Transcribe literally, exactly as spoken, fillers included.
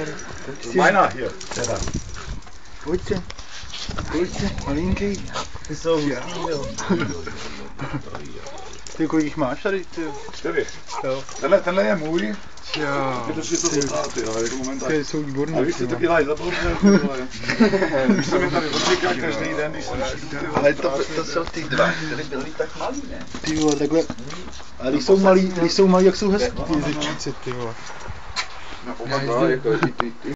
Meiner hier, teda. Pojďte. Pojďte, malinký. Ty jsou hustý, jo. Ty kolik jich máš tady? Ty? Čtyři. Jo. Tenhle, tenhle je můj. Jo. Je to si to potáty, ale jako momentálně. Ty jsou výborný. A vy jste to dělají za bohužel, ty vole. Už jsem je tady odříkal každý den, když jsem šel. Ale to, to jsou ty dva, které byly tak malý, ne? Ty vole, takhle. A když jsou malí, když jsou malí, jak jsou hezký ty zetíci, ty vole. No, oba dva, jako i ty, ty.